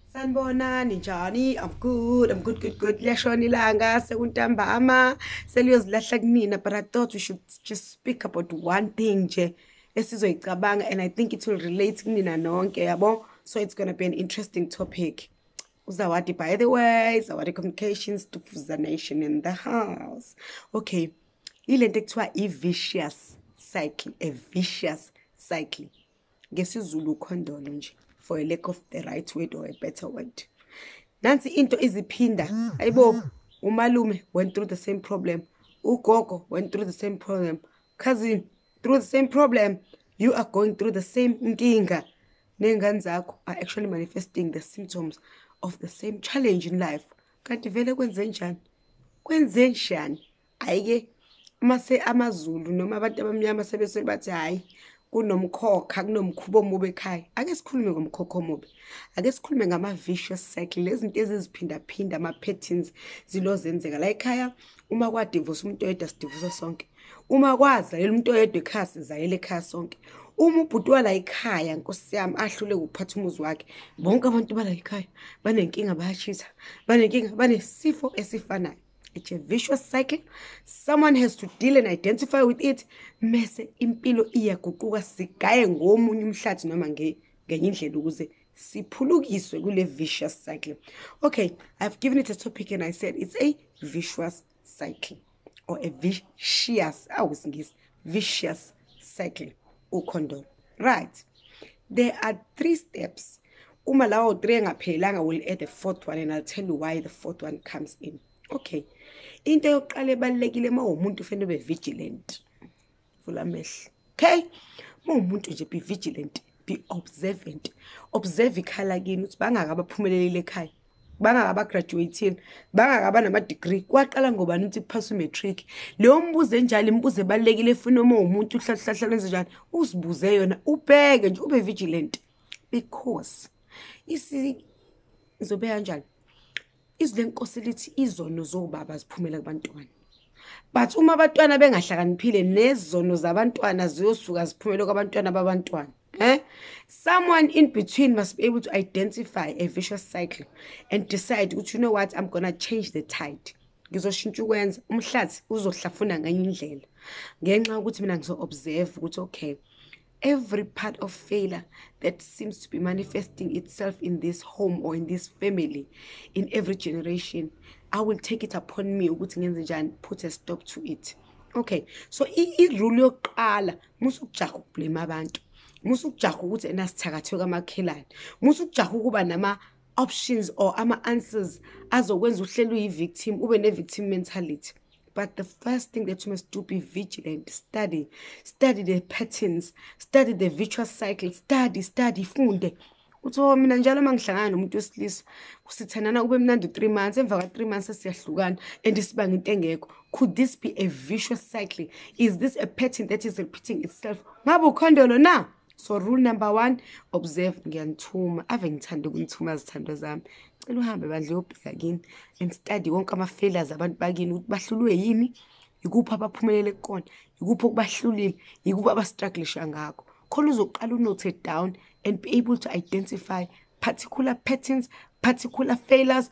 Sanibonani njani? I'm good. Liyashona ilanga sekuntambama seliyozilahla kunina, but I thought we should just speak about one thing nje esizoyicabanga, and I think it will relate kunina nonke yabo. So it's going to be an interesting topic. Uzawadi, by the way, Zawadi Communications to Fuza Nation in the house. Okay. Ilento ekuthiwa i-vicious cycle, a vicious cycle. NgesiZulu khondolo nje, for a lack of the right word or a better word. Nansi into iziphinda. Ayibo, umalume went through the same problem. Ugogo went through the same problem. Cousin through the same problem. You are going through the same nkinga. Nengane zakho are actually manifesting the symptoms of the same challenge in life. Kanti vele kwenze njani? Kwenze njani? Ayike mase amaZulu noma abantu abamnyama sebese bathi hayi kunomkhokha kunomkhubo omubi ekhaya. Ake sikhulume ngomkhokha omubi. Ake sikhulume ngama vicious cycle, lezi zinto eziziphinda phinda, ama patterns zilozenzeka la ekhaya. Uma kwa divorce umuntu oyedwa sidivorce sonke. Uma kwazalela umuntu oyedwa ekhaya sizayele ekhaya sonke. Uma ubhutwa la ekhaya Nkosi yami ahlule ukuphatha umuzi wakhe, bonke abantu bala ekhaya banenkinga, bayashisa, banenkinga, banesifo esifanayo. It's a vicious cycle. Someone has to deal and identify with it. Mese impilo iyaguquka sigaye ngomunye umhlathi noma ngenye indlela ukuze siphulukiswe kule vicious cycle. Okay, I've given it a topic and I said it's a vicious cycle or a vicious cycle. Ukhondo. Right. There are 3 steps. Uma lawo 3 engaphelanga, will add the 4th one and I'll tell you why the 4th one comes in. Okay. Into yokuqala ebalekile uma umuntu ufene ube vigilant. Vula amehlo. Okay? Uma umuntu nje be vigilant, be observant. Observe ikhala kini ukuthi bangaka abaphumelelile ekhaya. Bangaka abagraduateile, bangaka abanama degree. Kwaqala ngobani ukuthi kuphasa umatric. Leyo mbuzo enjalo imbuzo ebalekile efuna uma umuntu uhlahlahla lenze njani, uzibuze yona, ubheke nje, ube vigilant. Because izobe kanjani? Izilenkosi lithi izono zobaba ziphumela kubantwana. But uma abantwana bengahlakaniphile nezono zabantwana ziyosuka ziphumela kubantwana babantwana. Someone in between must be able to identify a vicious cycle and decide ukuthi, you know what, I'm gonna change the tide. Ngizoshintsha ukwenza umhlathi uzohlafuna nganye indlela. Ngenxa ukuthi mina ngizo-observe ukuthi okay, every part of failure that seems to be manifesting itself in this home or in this family, in every generation, I will take it upon me ukuthi ngenze njani, put a stop to it. Okay, so i-rule yokuqala musukujaha ukublame abantu, musukujaha ukuthi enasithakathwe kamakhelane, musukujaha ukuba nama options or ama answers azokwenza uhlelo uyi-victim, ube ne-victim mentality. But the first thing that you must do, be vigilant. Study the patterns, study the vicious cycle, study, funde. Utho mina njalo mangihlangana nomuntu wesilisa kusithanana kube mnandi 3 months, emva ka 3 months siyahlukana and isibanga into engekho. Could this be a vicious cycle? Is this a pattern that is repeating itself? Ngabe ukhondolo na? So rule number 1, observe. Ngiyanithuma, ave ngithanda ukunithuma izithando zami. Cela uhambe bandle uyobheka kini and study wonke ama failures abantu bakini ukuthi bahlulwe yini, ikuphi abaphumelele kukona, ikuphi okubahlulile, ikuphi abastrugglisha ngakho. Khona uzoqala unote it down and be able to identify particular patterns, particular failures,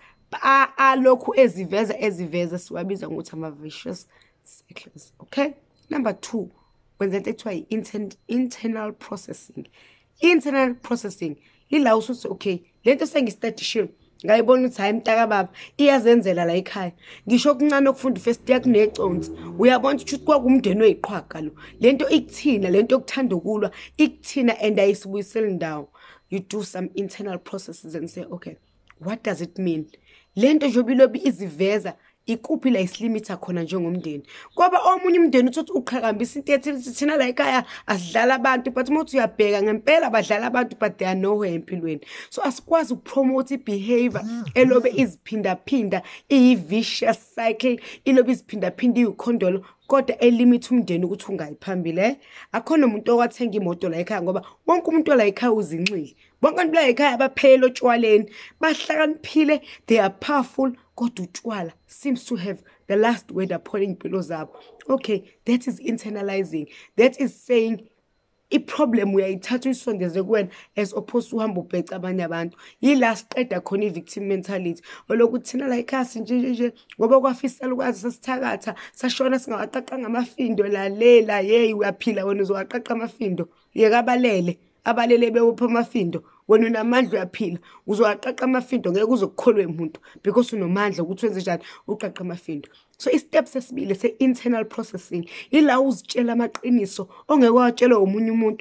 lokhu eziveza siwabiza ngokuthi ama vicious cycles. Okay? Number 2, kwenza into ekuthiwa internal processing. Internal processing ila usuthi okay, lento sengistudishile ngayibona ukuthi hayi mntaka baba iyazenzela la ekhaya. Ngisho okuncane okufunda first year kuneconsi. Uyabona ukuthi kwakumndeni oyiqhwaga lo. Lento ikuthina, lento yokuthanda ukulwa ikuthina and ayisibuyiseli ndawo. You do some internal processes and say, okay, what does it mean? Lento nje bilobi iziveza ikuphi la islimita khona njengomndeni. Ngoba omunye umndeni uthi uqhakambisa into ethi thina la ekhaya asidlala abantu, but uma uthi uyabheka ngempela badlala abantu, but they are nowhere empilweni. So asikwazi ukupromote ibehavior elobe iziphinda iyi-vicious cycle, ilobe iziphinda iyikhondolo, kodwa elimit umndeni ukuthi ungayiphambili. Akhona umuntu owathenga imoto la ekhaya ngoba wonke umuntu la ekhaya uzinxile. Bonke abantu la ekhaya baphela otshwaleni, bahlakaniphile, they are powerful. Kodwa utshwala seems to have the last word upon impilo zabo. Okay, that is internalizing. That is saying i-problem uyayithatha uyisondeze kuwena as opposed to uhamba ubheca abanye abantu. Yila siqeda khona i-victim mentality olokuthi thina la ekhaya nje ngoba kwafisela ukwazi sesithakatha sashona singawaqaqa ngamafindo lalela hey uyaphila wena uzowaqaqa amafindo yeka abalele bewupha amafindo wena unamandla uyaphila uzowaqaqa amafindo ngeke uzokukholwe umuntu because unomandla ukuthi wenze njani uqaqa amafindo. So i-step sesibili se-internal processing ila uzitshela amaqiniso ongeke watshelwa umunye umuntu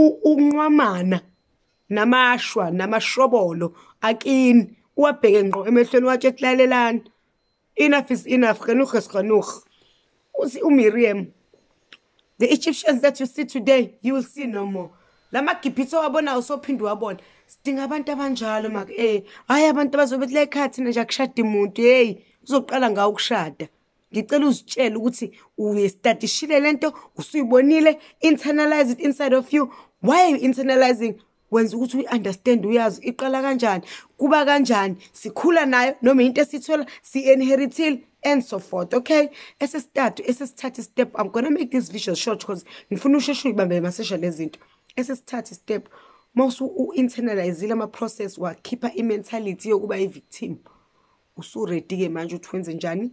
unqwamana namashwa namashobolo akini uwabheke ngqo emehlweni watshe kulalelana enough is enough khanuh uthi uMiriam the Egyptians that you see today you will see no more. Lama gibhitho wabona usophinda wabona sidinga abantu abanjalo hayi abantu abazobethi la ekhaya thina nje akushada umuntu hey uzoqala ngawo ukushada. Ngicela uzitshele ukuthi uyestadishile lento usuyibonile internalize it inside of you. Why are you internalizing? Wenza ukuthi uyi-understand uyazi iqala kanjani kuba kanjani sikhula nayo noma into esithola si-inheritile and so forth. Okay, esesithatha step. I'm gonna make this visual short because ngifuna usheshe uyibambe masesha lezinto. Esesithatha step mawusu u-internalize ama-process wakhipha i-mentality yokuba i-victim usu-ready ke manje ukuthi wenze njani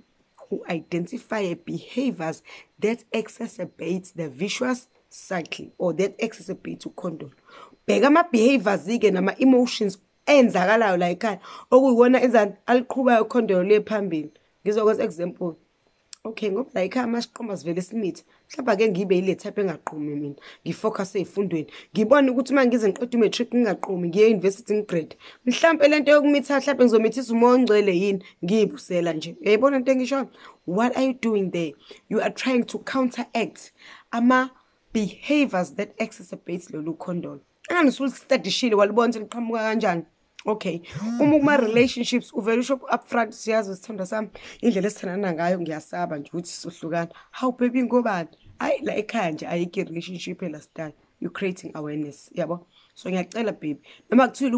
identify behaviors that exacerbates the vicious cycle or that exacerbate to condone. Bheka ama-behaviors ke nama-emotions enzakalayo la ekhaya okuyiwona ezani aliqhubayo condone le phambili. Ngizokwenza example. Okay, ngoba la ekhaya amasiqoma sivele simithi mhlawumbe ke ngibe ile type engaqhumi mina ngifocus ezifundweni ngibona ukuthi mangize ngiqeda matric ngingaqhumi ngiye university ngigrade mhlawumbe lento yokumitha mhlawumbe ngizomithisa umoya ongcwele yini ngiyibusela nje uyayibona into engisho. What are you doing there? You are trying to counteract ama behaviors that exacerbates lolu condone. Anganisulisistadishile walibona ukuthi liqhamuka kanjani. Okay, kuma relationships uvela usho upfront siyazi isithanda sami indlela esithandana ngayo ngiyasaba nje ukuthi sohlukana. How baby ngobani? Hayi la ekhaya nje ayike relationship elastyle. You creating awareness, yabo. So ngiyacela baby noma kuthula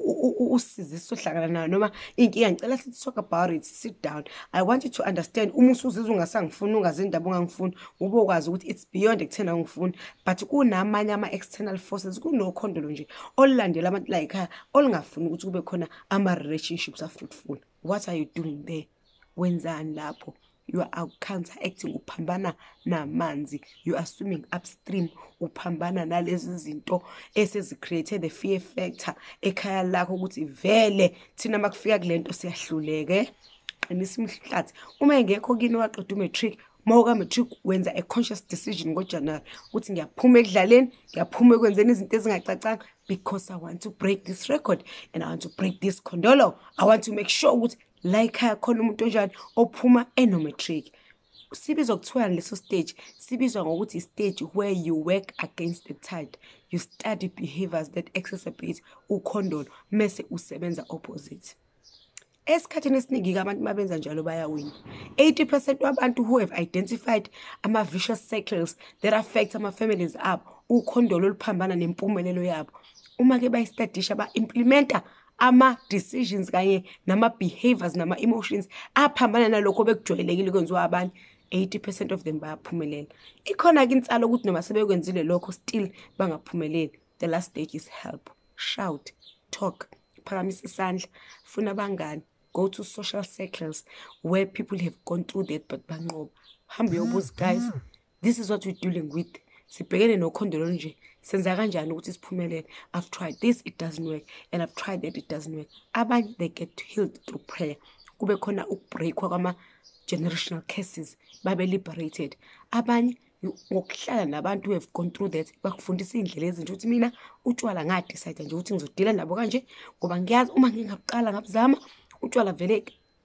usize sohlakana nayo noma inkinga ngicela sithi talk about it, sit down. I want you to understand uma usuzizwa ungasangifuni ungazindaba ungangifuni ubokwazi ukuthi it's beyond ekuthena ngifuni but kunamanye ama-external forces kuno condolo nje olulandela abantu la ekhaya olungafuni ukuthi kube khona ama-relationships are-fruitful. What are you doing there? Wenzani lapho? You are counteracting uphambana namanzi. You are swimming upstream uphambana nalezi zinto esezicreate the fear factor ekhaya lakho ukuthi vele thina makufika kulento siyahluleke. Qinisa imhlathi uma engekho kini waqeda umatric mawuka matric wenza a conscious decision ngoJanuary ukuthi ngiyaphuma ekudlaleni ngiyaphuma ekwenzeni izinto ezingacacanga because I want to break this record and I want to break this condolo. I want to make sure ukuthi la ekhaya khona umuntu onjani ophuma enomatric. Sibizwa kuthiwa leso stage sibizwa ngokuthi i-stage where you work against the tide. You study behaviors that exacerbate ukhondolo mase usebenza opposite. Esikhathini esiningi abantu mabenza njalo bayawina. 80% wabantu who have identified ama-vicious cycles that affect ama-families abo ukhondolo oluphambana nempumelelo yabo uma ke bayistadisha ba-implementa ama-decisions kanye nama-behaviors nama-emotions aphambana nalokho bekujwayelekile kwenziwa abanye 80% of them bayaphumelela. Ikhona-ke insalo ukuthi noma sebekwenzile lokho still bangaphumeleli. The last stage is help. Shout, talk, phakamisa isandla, funa abangani. Go to social circles where people have gone through that but banqoba. Hambe uyobuza guys, this is what we're dealing with. Sibhekene nokhondolo nje. Senza kanjani ukuthi siphumelele? I've tried this, it doesn't work, and I've tried that, it doesn't work. Abanye they get healed through prayer. Kube khona ukubreakwa kwama generational curses babe liberated. Abanye ngokuhlala nabantu who have gone through that bakufundisa indlela ezinje ukuthi mina utshwala ngadecide nje ukuthi ngizodila nabo kanje ngoba ngiyazi uma ngingaqala ngabuzama utshwala vele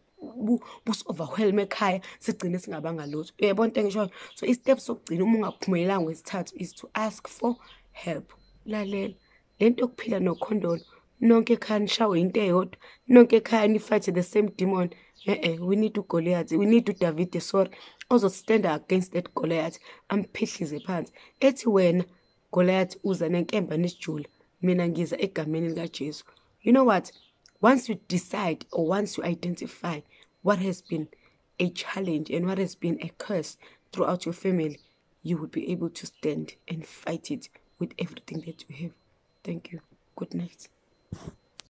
bus-overwhelm ekhaya sigcine singabanga lutho. Uyabona into engishoyo? So i-step sokugcina uma ungaphumelelanga ngwesithathu is to ask for help. Lalela lento yokuphila nokhondolo nonke ekhaya nishawe into eyodwa nonke ekhaya nifight the same demon. We need to Goliath, we need to David sorry also stand against that Goliath amphihlize phansi ethi wena Goliath uza nenkemba nesijula mina ngiza egameni lika Jesu. You know what? Once you decide or once you identify what has been a challenge and what has been a curse throughout your family, you will be able to stand and fight it with everything that you have. Thank you. Good night.